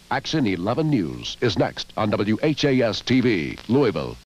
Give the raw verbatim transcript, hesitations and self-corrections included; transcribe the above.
Action eleven News is next on W H A S T V, Louisville.